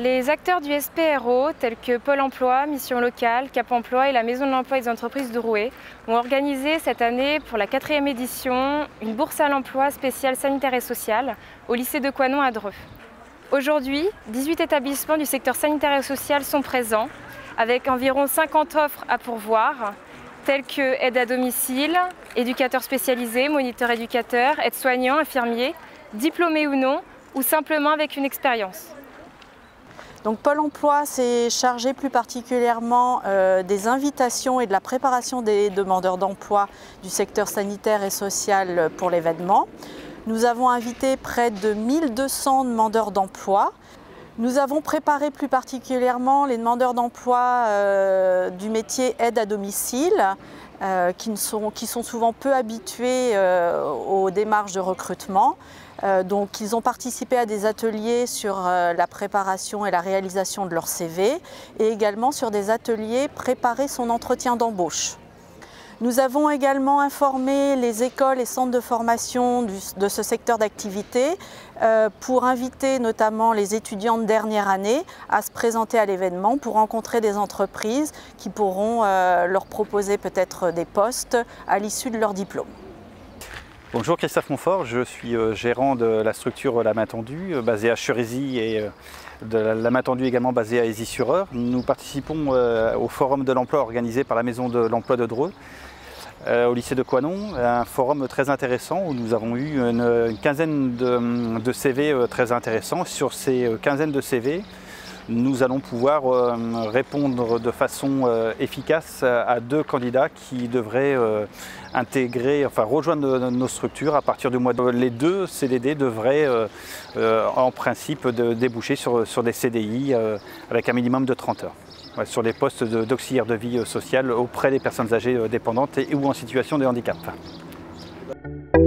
Les acteurs du SPRO, tels que Pôle emploi, Mission locale, Cap emploi et la Maison de l'emploi et des entreprises de Rouet, ont organisé cette année, pour la 4e édition, une bourse à l'emploi spéciale sanitaire et sociale au lycée de Coisnon à Dreux. Aujourd'hui, 18 établissements du secteur sanitaire et social sont présents, avec environ 50 offres à pourvoir, telles que aide à domicile, éducateurs spécialisés, moniteurs éducateurs, aides-soignants, infirmiers, diplômés ou non, ou simplement avec une expérience. Donc Pôle emploi s'est chargé plus particulièrement des invitations et de la préparation des demandeurs d'emploi du secteur sanitaire et social pour l'événement. Nous avons invité près de 1200 demandeurs d'emploi. Nous avons préparé plus particulièrement les demandeurs d'emploi du métier aide à domicile, qui sont souvent peu habitués aux démarches de recrutement. Donc ils ont participé à des ateliers sur la préparation et la réalisation de leur CV et également sur des ateliers préparer son entretien d'embauche. Nous avons également informé les écoles et centres de formation de ce secteur d'activité pour inviter notamment les étudiants de dernière année à se présenter à l'événement pour rencontrer des entreprises qui pourront leur proposer peut-être des postes à l'issue de leur diplôme. Bonjour, Christophe Montfort, je suis gérant de la structure La Main Tendue, basée à Cherisy et de La Main Tendue également basée à Aisy-sur-Eure. Nous participons au forum de l'emploi organisé par la Maison de l'emploi de Dreux, au lycée de Coisnon, un forum très intéressant où nous avons eu une quinzaine de CV très intéressants. Sur ces quinzaines de CV, nous allons pouvoir répondre de façon efficace à 2 candidats qui devraient rejoindre nos structures à partir du mois de... Les 2 CDD devraient en principe déboucher sur des CDI avec un minimum de 30 heures. Ouais, sur des postes d'auxiliaire de vie sociale auprès des personnes âgées dépendantes ou en situation de handicap.